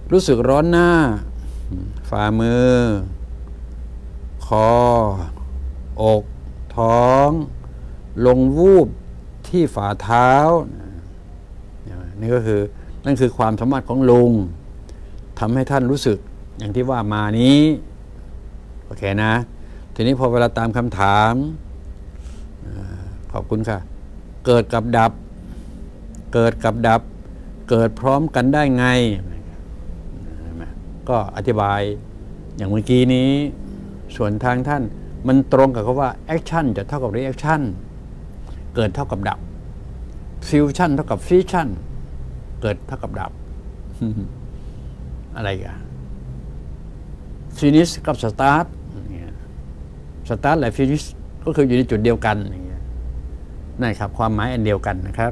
รู้สึกร้อนหน้าฝ่ามือคออกท้องลงวูบที่ฝ่าเท้านี่ก็คือนั่นคือความสามารถของลุงทำให้ท่านรู้สึกอย่างที่ว่ามานี้โอเคนะทีนี้พอเวลาตามคำถามขอบคุณค่ะเกิดกับดับเกิดกับดับเกิดพร้อมกันได้ไงก็อธิบายอย่างเมื่อกี้นี้ส่วนทางท่านมันตรงกับคำว่าแอคชั่นจะเท่ากับรีแอคชั่นเกิดเท่ากับดับฟิวชั่นเท่ากับฟิชชั่นเกิดเท่ากับดับ อะไรกันฟินิชกับสตาร์ทสตาร์ทและฟินิชก็คืออยู่ในจุดเดียวกันอย่างเงี้ยนั่นครับความหมายอันเดียวกันนะครับ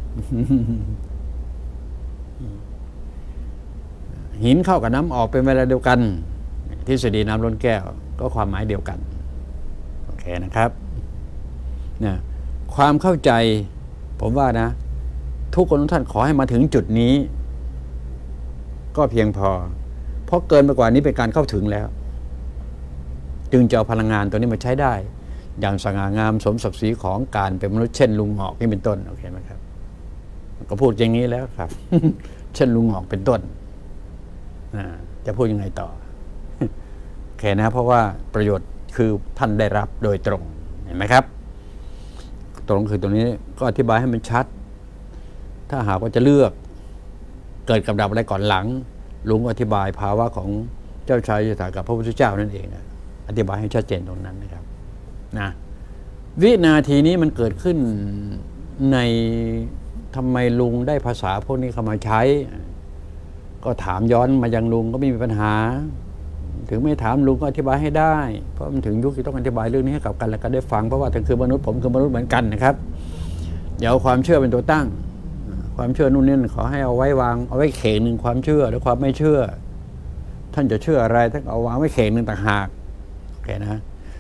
หินเข้ากับน้ำออกเป็นเวลาเดียวกันทฤษฎีน้ำล้นแก้วก็ความหมายเดียวกันโอเคนะครับเนี่ยความเข้าใจผมว่านะทุกคนทุกท่านขอให้มาถึงจุดนี้ก็เพียงพอเพราะเกินไปกว่านี้เป็นการเข้าถึงแล้วจึงจะเอาพลังงานตัวนี้มาใช้ได้อย่างสง่างามสมศักดิ์ศรีของการเป็นมนุษย์เช่นลุงหงอกนี่เป็นต้นโอเคไหมครับก็พูดอย่างนี้แล้วครับ เช่นลุงหงอกเป็นต้นจะพูดยังไงต่อโอเคนะเพราะว่าประโยชน์คือท่านได้รับโดยตรงเห็นไหมครับตรงคือตรงนี้ก็อธิบายให้มันชัดถ้าหากว่าจะเลือกเกิดกับดับอะไรก่อนหลังลุงอธิบายภาวะของเจ้าชายสิทธัตถะกับพระพุทธเจ้านั่นเองอธิบายให้ชัดเจนตรงนั้นนะครับนะวินาทีนี้มันเกิดขึ้นในทำไมลุงได้ภาษาพวกนี้เข้ามาใช้ก็ถามย้อนมายังลุงก็ไม่มีปัญหาถึงไม่ถามลุงก็อธิบายให้ได้เพราะมันถึงยุคที่ต้องอธิบายเรื่องนี้ให้กับกันและกันได้ฟังเพราะว่าท่านคือมนุษย์ผมคือมนุษย์เหมือนกันนะครับอย่าเอาความเชื่อเป็นตัวตั้งความเชื่อนู่นนี่ขอให้เอาไว้วางเอาไว้เข่งหนึ่งความเชื่อและความไม่เชื่อท่านจะเชื่ออะไรท่านเอาวางไว้เข่งหนึ่งต่างหากโอเคนะ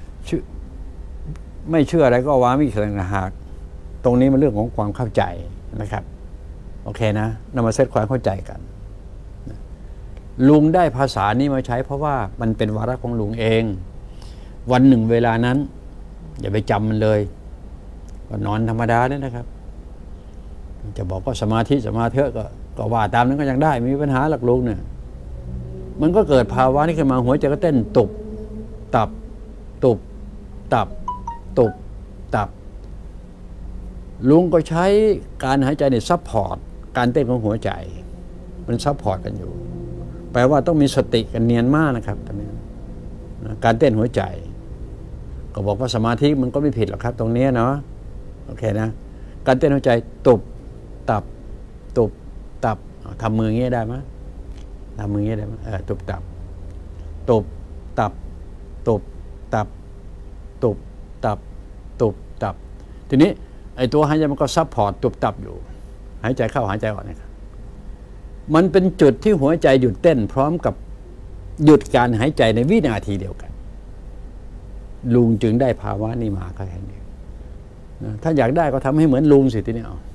ไม่เชื่ออะไรก็เอาวางไว้เข่งต่างหากตรงนี้มันเรื่องของความเข้าใจนะครับโอเคนะนำมาเซตความเข้าใจกันลุงได้ภาษานี้มาใช้เพราะว่ามันเป็นวาระของลุงเองวันหนึ่งเวลานั้นอย่าไปจำมันเลยก็นอนธรรมดาเนี่ยนะครับจะบอกว่าสมาธิสมาธิก็ว่าตามนั้นก็ยังได้ไม่มีปัญหาหลักลุงเนี่ยมันก็เกิดภาวะนี้ขึ้นมาหัวใจก็เต้นตุบตับตุบตับตุบตับลุงก็ใช้การหายใจในซัพพอร์ตการเต้นของหัวใจมันซัพพอร์ตกันอยู่แปลว่าต้องมีสติกันเนียนมากนะครับตอนนี้การเต้นหัวใจก็บอกว่าสมาธิมันก็ไม่ผิดหรอกครับตรงนี้เนาะโอเคนะการเต้นหัวใจตุบตับตุบตับทำมืออย่างนี้ได้ไหมทำมืออย่างนี้ได้ไหมตุบตับตุบตับตุบตับตุบตับตุบตับทีนี้ไอ้ตัวหายใจมันก็ซัพพอร์ตตุบตับอยู่หายใจเข้าหายใจออกนะครับมันเป็นจุดที่หัวใจหยุดเต้นพร้อมกับหยุดการหายใจในวินาทีเดียวกันลุงจึงได้ภาวะนี้มาแค่นี้ถ้าอยากได้ก็ทำให้เหมือนลุงสิทีนี้เอา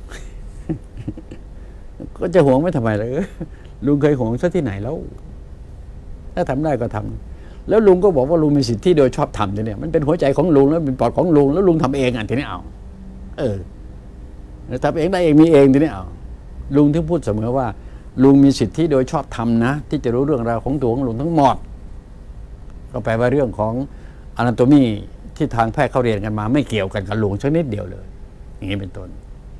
ก็จะห่วงไม่ทำไมเลยลุงเคยห่วงซะที่ไหนแล้วถ้าทำได้ก็ทำแล้วลุงก็บอกว่าลุงมีสิทธิโดยชอบทำทีนี้มันเป็นหัวใจของลุงแล้วเป็นปอดของลุงแล้วลุงทำเองทีนี้เอาทำเองได้เองมีเองทีนี้เอาลุงที่พูดเสมอว่าลุงมีสิทธิโดยชอบธรรมนะที่จะรู้เรื่องราวของตัวของลุงทั้งหมดก็แปลว่าเรื่องของอนาโตมีที่ทางแพทย์เขาเรียนกันมาไม่เกี่ยวกันกับลุงสักนิดเดียวเลยอย่างนี้เป็นต้น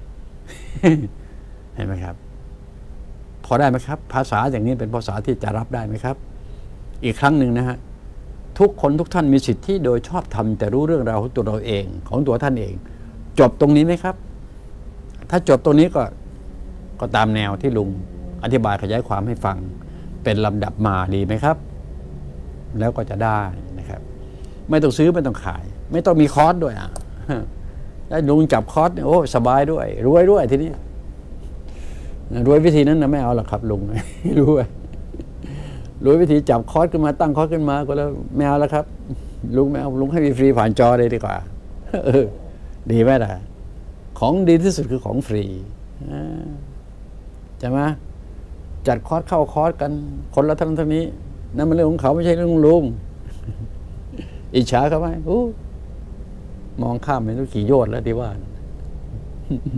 เห็นไหมครับพอได้ไหมครับภาษาอย่างนี้เป็นภาษาที่จะรับได้ไหมครับอีกครั้งหนึ่งนะฮะทุกคนทุกท่านมีสิทธิโดยชอบธรรมแต่รู้เรื่องราวของตัวเราเองของตัวท่านเองจบตรงนี้ไหมครับถ้าจบตรงนี้ก็ตามแนวที่ลุงอธิบายขยายความให้ฟังเป็นลำดับมาดีไหมครับแล้วก็จะได้นะครับไม่ต้องซื้อไม่ต้องขายไม่ต้องมีคอร์สด้วยได้ลุงจับคอร์สโอ้สบายด้วยรวยด้วยทีนี้รวยวิธีนั้นนะไม่เอาหรอกครับลุงรวยวิธีจับคอร์สขึ้นมาตั้งคอร์สขึ้นมาก็แล้วไม่เอาแล้วครับลุงไม่เอาลุงให้ฟรีผ่านจอเลยดีกว่าดีไหมล่ะของดีที่สุดคือของฟรีใช่ไหมจัดคอร์สเข้าคอร์สกัน คนละเท่านั้นเท่านี้นั่นมันเรื่องของเขาไม่ใช่เรื่องของลุงอิจฉาเขาไหมมองข้ามไปต้องกี่โยชน์แล้วที่ว่า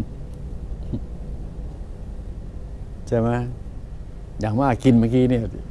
ใช่ไหมอย่างว่ากินเมื่อกี้เนี่ย